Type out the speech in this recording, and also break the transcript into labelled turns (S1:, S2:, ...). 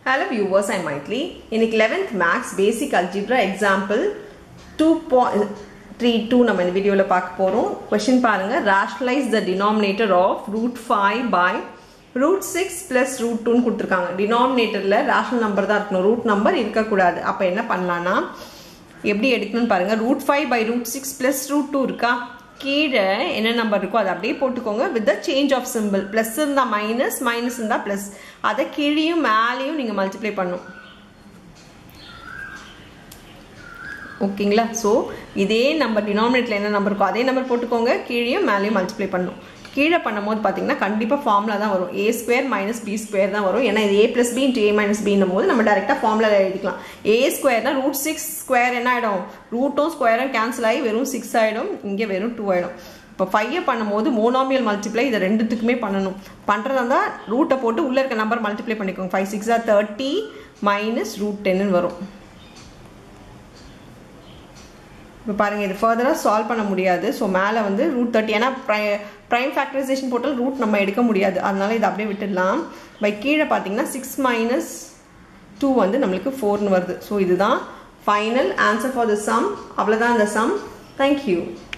S1: Hello viewers, I am Maitli. In 11th Maths Basic Algebra Example 2.32 நம்ம இந்த வீடியோல பார்க்க போறோம். Question பாருங்க. Rationalize the denominator of root 5 by root 6 plus root 2 ன்னு கொடுத்திருக்காங்க. Denominatorல rational number தான் இருக்கணும். root number இருக்க கூடாது. அப்ப என்ன பண்ணலாம்னா எப்படி எடுக்கணும்னு பாருங்க. root 5 by root 6 plus root 2 இருக்கா? கீழ என்ன நம்பர் இருக்கோ அதை அப்படியே போட்டுக்கோங்க with the change of symbol. plus இருந்தா minus, minus இருந்தா plus. அதை கீழேயும் மேலேயும் நீங்க மல்டிப்ளை பண்ணணும். ஓகேங்களா? சோ இதே நம்பர் டினாமினேட்டர்ல என்ன நம்பர் இருக்கோ அதே நம்பர் போட்டுக்கோங்க, கீழேயும் மேலேயும் மல்டிப்ளை பண்ணணும். கீழே பண்ணும்போது பாத்தீங்கன்னா கண்டிப்பா ஃபார்முலா தான் வரும். a square minus b square தான் வரும். ஏன்னா இது a plus b into a minus b ன்னும்போது நம்ம டைரக்டா ஃபார்முலால எழுதிக்கலாம். a square னா root 6 square என்ன ஆயிடும்? ரூட்டும் ஸ்கொயரும் கேன்சல் ஆகி வெறும் 6 ஆயிடும். இங்க வெறும் 2 ஆயிடும். இப்போ 5 பண்ணும்போது மோனோமியல் மல்டிப்ளை இத ரெண்டுத்துக்குமே பண்ணணும். பண்றதா ரூட்டை போட்டு உள்ள இருக்க நம்பர் மல்டிப்ளை பண்ணிக்கோங்க. 5 6 are 30 minus root 10 ன்னு வரும். இப்போ பாருங்க இது ஃபர்தரா சால்வ் பண்ண முடியாது. சோ மேலே வந்து root 30 ஏனா prime factorization போட்டால் ரூட் நம்ம எடுக்க முடியாது. அதனால இத அப்படியே விட்டுடலாம். பை கீழே பாத்தீங்கன்னா 6 minus 2 வந்து நமக்கு 4 ன்னு வருது. சோ இதுதான் final answer for the sum. அவ்வளவுதான் இந்த சம். Thank you.